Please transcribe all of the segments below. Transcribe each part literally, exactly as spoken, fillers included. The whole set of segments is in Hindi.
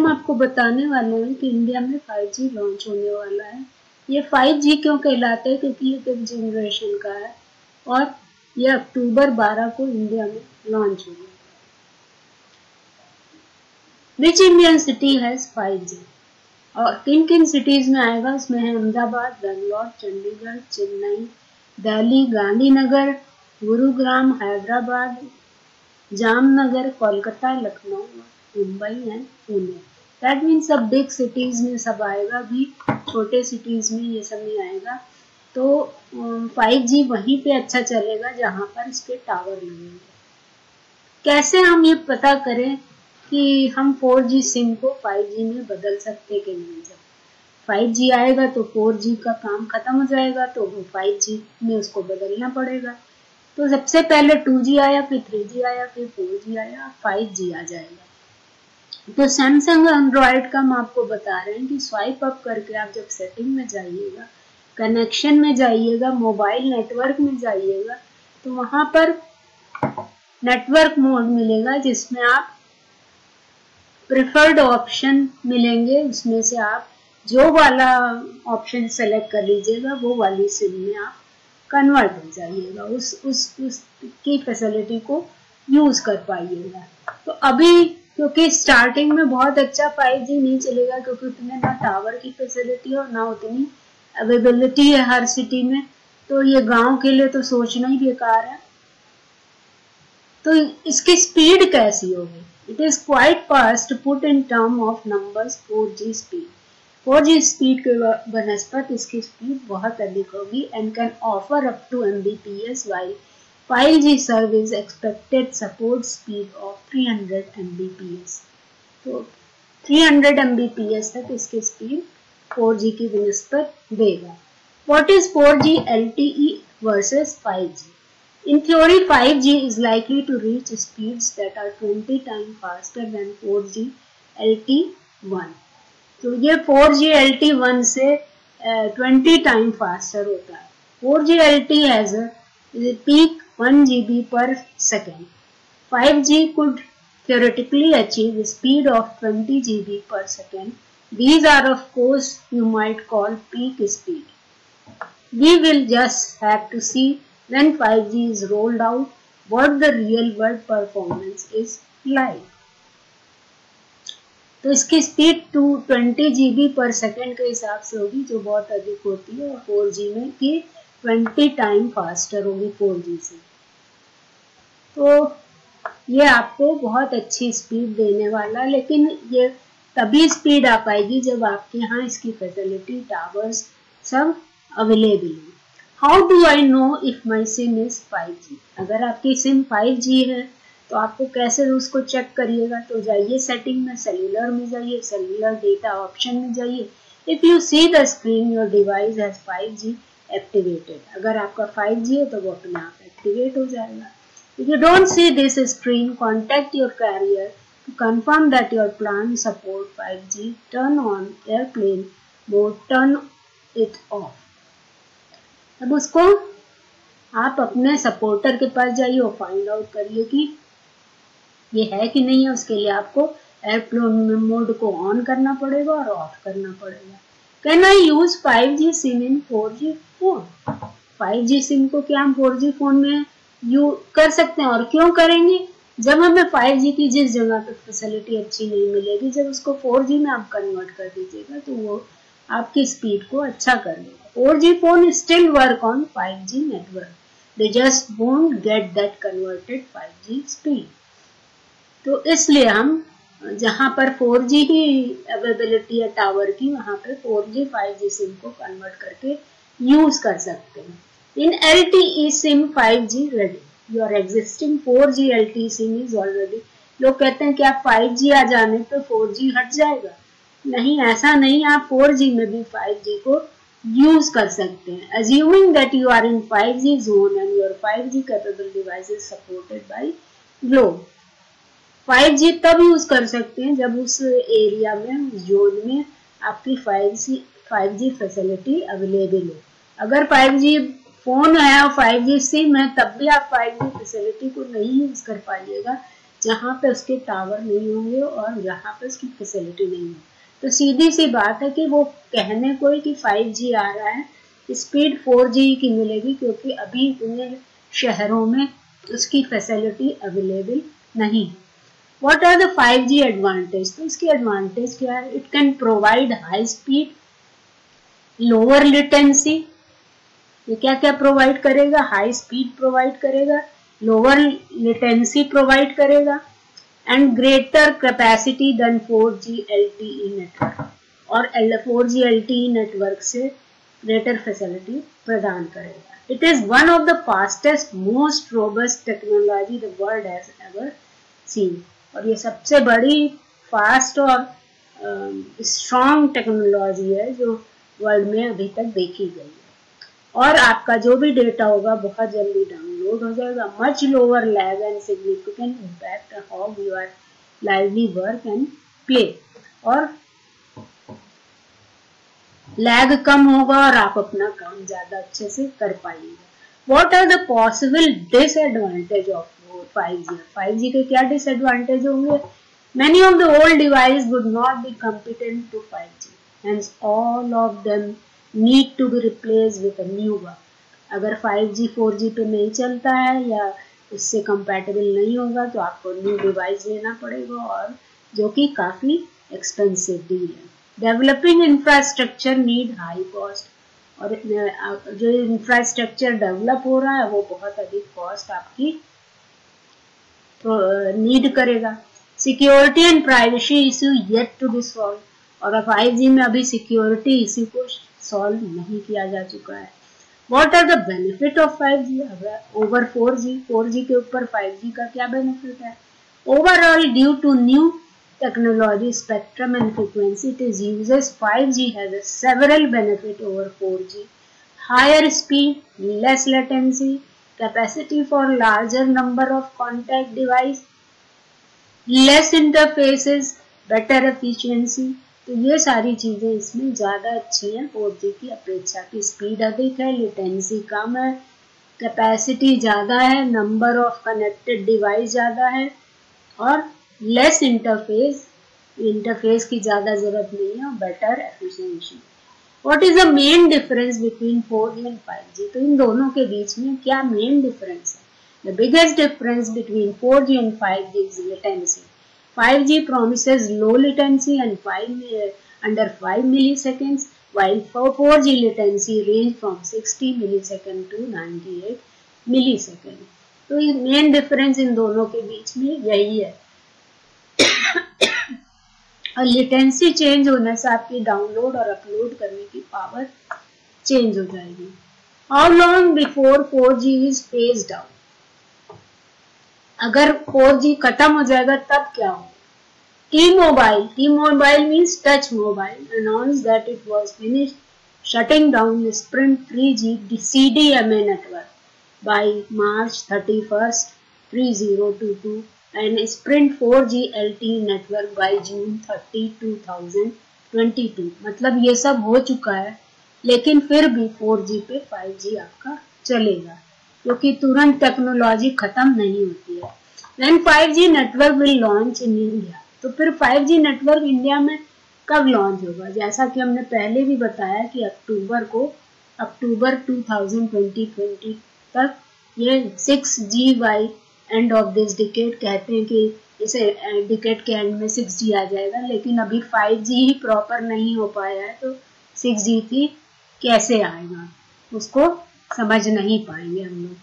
आपको बताने वाले हैं कि इंडिया में फाइव जी लॉन्च होने वाला है। ये फाइव जी क्यों कहलाता है? क्योंकि ये फिफ्थ जनरेशन का है और ये अक्टूबर बारह को इंडिया में लॉन्च होगा। Which Indian city has five G? और किन किन सिटीज में आएगा? उसमें है Ahmedabad, Bangalore, Chandigarh, Chennai, Delhi, Gandhinagar, Gurugram, Hyderabad, Jamnagar, Kolkata, Lucknow, Mumbai and Pune. That means सब बिग सिटीज में सब आएगा, भी छोटे सिटीज में ये सब नहीं आएगा। तो फाइव जी वहीं पे अच्छा चलेगा जहां पर इसके टावर लगेंगे। कैसे हम ये पता करें कि हम फोर जी सिम को फाइव जी में बदल सकते कि नहीं? जब फाइव जी आएगा तो फोर जी का काम खत्म हो जाएगा, तो वो फाइव जी में उसको बदलना पड़ेगा। तो सबसे पहले टू जी आया, फिर थ्री जी आया, फिर फोर जी आया, फाइव जी आ जाएगा। तो सैमसंग एंड्रॉयड का हम आपको बता रहे हैं कि स्वाइप अप करके आप जब सेटिंग में जाइएगा, कनेक्शन में जाइएगा, मोबाइल नेटवर्क में जाइएगा, तो वहां पर नेटवर्क मोड मिलेगा जिसमें आप प्रेफर्ड ऑप्शन मिलेंगे। उसमें से आप जो वाला ऑप्शन सेलेक्ट कर लीजिएगा वो वाली सिम में आप कन्वर्ट हो जाइएगा, उस उस उसकी फैसिलिटी को यूज कर पाइएगा। तो अभी क्योंकि स्टार्टिंग में बहुत अच्छा फाइव जी नहीं चलेगा, क्योंकि उतने ना टावर की फैसिलिटी और ना उतनी अवेलेबिलिटी है हर सिटी में, तो ये गांव के लिए तो सोचना ही बेकार है। तो इसकी स्पीड कैसी होगी? It is quite fast put in term of numbers four G speed. Four G speed के बनस्पत इसकी स्पीड बहुत अधिक होगी and can offer up to Mbps, while five G service expected support speed of three hundred Mbps. तो थ्री हंड्रेड एमबीपीएस तक इसकी स्पीड फोर जी की बनस्पत देगा। What is four G LTE versus five G? In theory, five G is likely to reach speeds that are twenty times faster than four G L T one. तो ये four G L T one से twenty times faster होता है। Four G L T has a peak one G B per second. five G could theoretically achieve a speed of twenty G B per second. These are of course you might call peak speed. We will just have to see when five G is rolled out what the real world performance is like. तो इसकी speed two twenty G B per second के हिसाब से होगी, जो बहुत अधिक होती है, और फोर जी में की ट्वेंटी टाइम फास्टर होगी फोर जी से। तो ये आपको बहुत अच्छी स्पीड देने वाला, लेकिन ये तभी स्पीड आ पाएगी जब आपके यहाँ इसकी फैसिलिटी, टावर्स सब अवेलेबल हो। How do I know if my SIM is five G? अगर आपकी सिम फाइव जी है तो आपको कैसे उसको चेक करिएगा? तो जाइए सेटिंग में, सेल्यूलर में जाइए, सेल्यूलर डेटा ऑप्शन में जाइए। If you see the screen your device has five G activated, अगर आपका फाइव जी है तो वो अपने आप एक्टिवेट हो जाएगा। If you don't see this screen, contact your carrier to confirm that your plan support five G. Turn on airplane mode, turn it off. अब उसको आप अपने सपोर्टर के पास जाइए और फाइंड आउट करिए कि ये है कि नहीं है। उसके लिए आपको एयरप्लेन मोड को ऑन करना पड़ेगा और ऑफ करना पड़ेगा। Can I use five G SIM in four G phone? Five G SIM को क्या हम फोर जी फोन में यू कर सकते हैं? और क्यों करेंगे? जब हमें फाइव जी की जिस जगह पे फैसिलिटी अच्छी नहीं मिलेगी, जब उसको फोर जी में आप कन्वर्ट कर दीजिएगा तो वो आपकी स्पीड को अच्छा कर देगा। Four G phone still work on five G network. They just won't get that converted five G speed. तो इसलिए हम जहां पर फोर जी की अवेलेबिलिटी है टावर की, वहां पर four G five G SIM को कन्वर्ट करके यूज कर सकते हैं। In L T E SIM five G ready. Your existing four G L T E SIM is already. लोग कहते हैं कि आप फाइव जी आ जाने पर फोर जी हट जाएगा। नहीं, ऐसा नहीं, आप फोर जी में भी फाइव जी को यूज कर सकते हैं। Assuming that you are in five G zone and your five G capable device is supported by Globe. Five G तब यूज कर सकते हैं जब उस एरिया में, उस जोन में आपकी five G five G facility available हो। अगर फाइव जी फोन है और फाइव जी सिम है तब भी आप फाइव जी फैसिलिटी को नहीं यूज कर पाइएगा, जहाँ पे उसके टावर नहीं होंगे और जहाँ पे उसकी फैसिलिटी नहीं होगी। तो सीधी सी बात है कि वो कहने को ही कि फाइव जी आ रहा है, स्पीड फोर जी की मिलेगी, क्योंकि अभी उन्हें शहरों में उसकी फैसिलिटी अवेलेबल नहीं है। What are the five G advantage? तो इसकी एडवांटेज क्या है? It can provide high speed, lower latency. ये क्या क्या प्रोवाइड करेगा? हाई स्पीड प्रोवाइड करेगा, लोअर लेटेंसी प्रोवाइड करेगा, and greater capacity than four G L T E network, और four G L T E network से ग्रेटर फैसिलिटी प्रदान करेगा। It is one of the fastest most robust technology the world has ever seen, और ये सबसे बड़ी फास्ट और स्ट्रॉन्ग टेक्नोलॉजी है जो वर्ल्ड में अभी तक देखी गई है। और आपका जो भी डेटा होगा बहुत जल्दी डाउनलोड हो जाएगा। Much lower lag and significant impact how your lively work and play, और लैग कम होगा और आप अपना काम ज्यादा अच्छे से कर पाएंगे। What are the possible disadvantage of five G? Five G के क्या डिसएडवांटेज होंगे? Many of the old devices would not be competent to five G, hence all of them need to be replaced with a new one. अगर फाइव जी फोर जी पे नहीं चलता है या उससे compatible नहीं होगा तो आपको न्यू डिवाइस लेना पड़ेगा, और जो कि काफी एक्सपेंसिव डील है। Developing infrastructure need high cost, और जो इंफ्रास्ट्रक्चर डेवलप हो रहा है वो बहुत अधिक कॉस्ट आपकी नीड करेगा। Security and privacy issue yet to be solve, और फाइव जी में अभी सिक्योरिटी इशू को सॉल्व नहीं किया जा चुका है। What are the benefit of five G over four G? Four G के ऊपर फाइव जी का क्या बेनिफिट है? Overall due to new technology, spectrum and frequency it is uses, five G has a several benefit over four G. Higher speed, less latency, capacity for larger number of contact device, less interfaces, better efficiency. तो ये सारी चीजें इसमें ज्यादा अच्छी हैं फोर जी की अपेक्षा की। स्पीड अधिक है, लेटेंसी कम है, कैपेसिटी ज्यादा है, नंबर ऑफ कनेक्टेड डिवाइस ज्यादा है, और लेस इंटरफेस, इंटरफेस की ज्यादा जरूरत नहीं है, और better efficiency. What is the main difference between four G and five G? तो इन दोनों के बीच में क्या मेन डिफरेंस है? The biggest difference between four G and five G is latency. Five G promises low latency and five under five milliseconds, while for four G latency range from sixty millisecond to ninety-eight millisecond. तो ये मेन डिफरेंस इन दोनों के बीच में यही है। और लेटेंसी चेंज होने से आपकी डाउनलोड और अपलोड करने की पावर चेंज हो जाएगी। How long before four G is phased out? अगर फोर जी खत्म हो जाएगा तब क्या होगा? T-Mobile, T-Mobile means Touch Mobile, announced that it was finished shutting down the Sprint three G C D M A network by March thirty-first, two thousand twenty-two and Sprint four G L T E network by June thirtieth, two thousand twenty-two. मतलब ये सब हो चुका है, लेकिन फिर भी फोर जी पे फाइव जी आपका चलेगा, क्योंकि तुरंत टेक्नोलॉजी खत्म नहीं होती है। Then five G network will launch in India. तो फिर फाइव जी नेटवर्क इंडिया में कब लॉन्च होगा? जैसा कि हमने पहले भी बताया कि अक्टूबर को अक्टूबर टू थाउजेंड ट्वेंटी तक ये six G by end of this decade कहते हैं कि इसे डिकेड के एंड में सिक्स जी आ जाएगा, लेकिन अभी फाइव जी ही प्रॉपर नहीं हो पाया है, तो सिक्स जी भी कैसे आएगा उसको समझ नहीं पाएंगे हम लोग।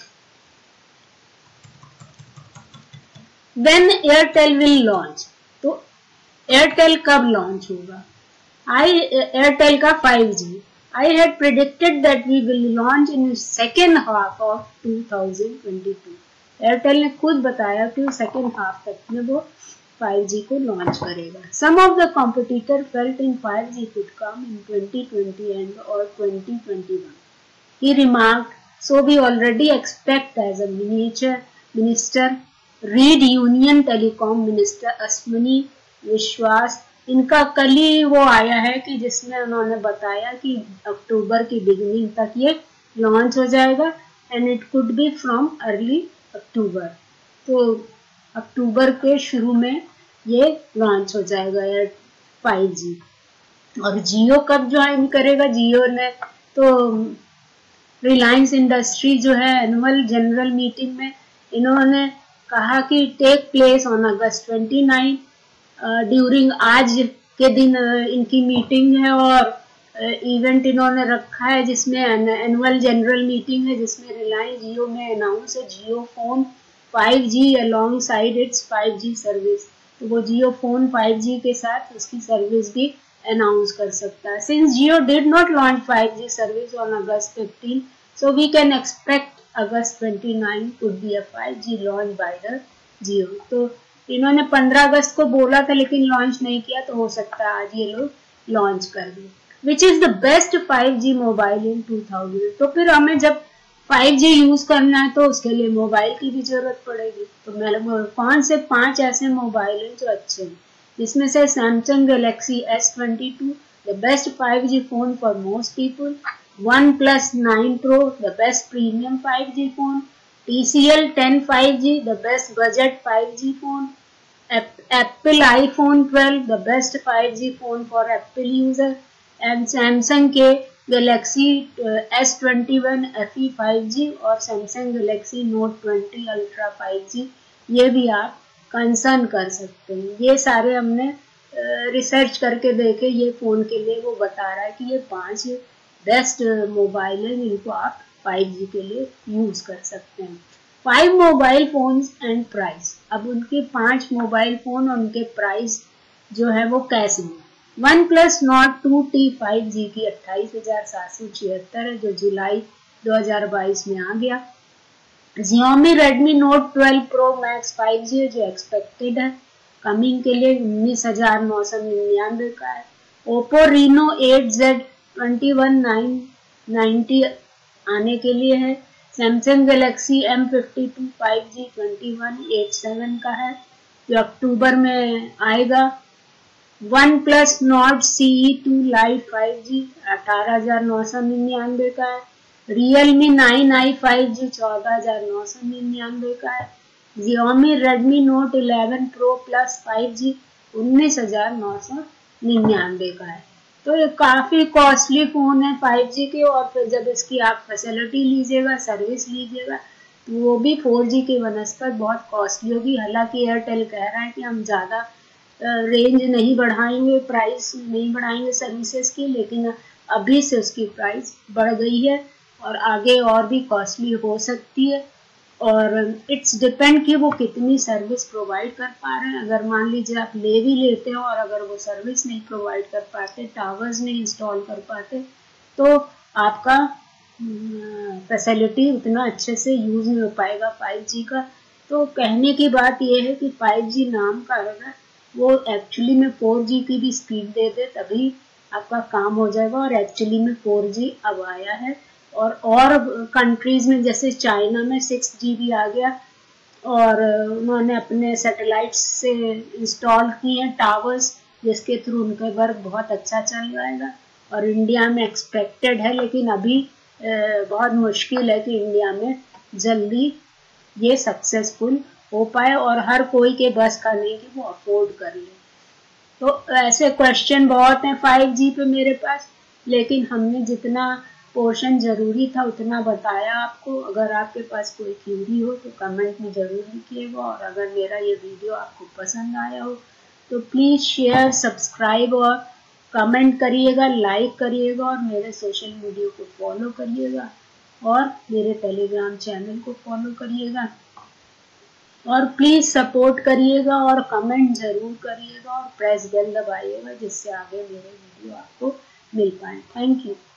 Then Airtel will launch. तो Airtel कब लॉन्च होगा? I Airtel का five G. I had predicted that we will launch in the second half of two thousand twenty two. Airtel ने खुद बताया कि second half तक में वो फाइव जी को लॉन्च करेगा. Some of the competitor felt in five G could come in twenty twenty and or twenty twenty-one. He remarked, so we already expect as a miniature minister read union telecom minister Ashwini Vishwas, इनका कल ही वो आया है कि जिसमें उन्होंने बताया कि अक्टूबर की बिगिनिंग तक ये लॉन्च हो जाएगा and it could be from early October. तो अक्टूबर के शुरू में ये लॉन्च हो जाएगा यार फाइव जी। और जियो कब ज्वाइन करेगा? जियो ने तो रिलायंस इंडस्ट्री जो है एनुअल जनरल मीटिंग में इन्होंने कहा कि take place on August twenty nine during आज के दिन इनकी मीटिंग है और इवेंट इन्होंने रखा है जिसमें एनुअल जनरल मीटिंग है जिसमें रिलायंस जियो में अनाउंस है Jio phone five G alongside its five G service. तो वो जियो फोन फाइव जी के साथ उसकी सर्विस भी अनाउंस कर सकता है। Since Jio did not launch five G service on August fifteen, so we can expect August twenty nine could be a five G launch by the Jio। तो इन्होंने पंद्रह अगस्त को बोला था लेकिन लॉन्च नहीं किया, तो हो सकता है आज ये लोग लॉन्च कर दें। Which is the best five G mobile in two thousand. तो फिर हमें जब फाइव जी यूज करना है तो उसके लिए मोबाइल की भी जरूरत पड़ेगी। तो मैं कौन से पांच ऐसे मोबाइल हैं जो अच्छे हैं, जिसमें से Samsung Galaxy S twenty two the best five G phone for most people, OnePlus nine Pro the best premium five G phone, T C L ten five G the best budget five G phone, Apple iPhone twelve the best five G phone for Apple user, and Samsung के Galaxy S twenty one F E five G और Samsung Galaxy Note twenty Ultra five G. ये भी आप कंसर्न कर सकते हैं। ये सारे हमने रिसर्च करके देखे, ये फोन के लिए वो बता रहा है कि ये पांच बेस्ट मोबाइल है जिनको आप फाइव जी के लिए यूज कर सकते हैं। Five mobile phones and price. अब उनके पांच मोबाइल फोन और उनके प्राइस जो है वो कैसे हैं। OnePlus Nord two T five G की अट्ठाईस हजार सात सौ छिहत्तर है जो जुलाई दो हजार बाईस में आ गया। Xiaomi Redmi Note twelve Pro Max five G जो एक्सपेक्टेड है कमिंग के लिए उन्नीस हजार नौ सौ निन्यानवे का है। Oppo Reno eight Z twenty one nine ninety आने के लिए है। Samsung Galaxy M fifty two five G twenty one eighty seven का है जो अक्टूबर में आएगा। OnePlus Nord C E two Lite five G अठारह हजार नौ सौ निन्यानवे का है। Realme nine I five G चौदह हजार नौ सौ निन्यानवे का है। Xiaomi Redmi Note eleven Pro Plus five G उन्नीस हजार नौ सौ निन्यानवे का है। तो ये काफी कॉस्टली फोन है फाइव जी के, और फिर जब इसकी आप फैसिलिटी लीजिएगा, सर्विस लीजिएगा, तो वो भी फोर जी के बनस्पत बहुत कॉस्टली होगी। हालांकि एयरटेल कह रहा है कि हम ज्यादा रेंज नहीं बढ़ाएंगे, प्राइस नहीं बढ़ाएंगे सर्विसेज की, लेकिन अभी से उसकी प्राइस बढ़ गई है और आगे और भी कॉस्टली हो सकती है। और इट्स डिपेंड कि वो कितनी सर्विस प्रोवाइड कर पा रहे हैं। अगर मान लीजिए आप ले भी लेते हो और अगर वो सर्विस नहीं प्रोवाइड कर पाते, टावर्स नहीं इंस्टॉल कर पाते, तो आपका फैसिलिटी उतना अच्छे से यूज नहीं हो पाएगा फाइव जी का। तो कहने की बात यह है कि फाइव जी नाम का है वो एक्चुअली में फोर जी की भी स्पीड दे दे तभी आपका काम हो जाएगा, और एक्चुअली में फोर जी अब आया है। और और कंट्रीज में जैसे चाइना में सिक्स जी बी आ गया और उन्होंने अपने सैटेलाइट्स से इंस्टॉल किए हैं टावर्स, जिसके थ्रू उनका वर्क बहुत अच्छा चल जाएगा। और इंडिया में एक्सपेक्टेड है, लेकिन अभी बहुत मुश्किल है कि इंडिया में जल्दी ये सक्सेसफुल हो पाए, और हर कोई के बस का नहीं कि वो अफोर्ड कर ले। तो ऐसे क्वेश्चन बहुत हैं फाइव जी पे मेरे पास, लेकिन हमने जितना पोर्शन जरूरी था उतना बताया आपको। अगर आपके पास कोई क्वेरी हो तो कमेंट में जरूर लिखिएगा, और अगर मेरा ये वीडियो आपको पसंद आया हो तो प्लीज़ शेयर, सब्सक्राइब और कमेंट करिएगा, लाइक करिएगा, और मेरे सोशल मीडिया को फॉलो करिएगा, और मेरे टेलीग्राम चैनल को फॉलो करिएगा, और प्लीज़ सपोर्ट करिएगा और कमेंट ज़रूर करिएगा और प्रेस बेल दबाइएगा जिससे आगे मेरे वीडियो आपको मिल पाए। Thank you.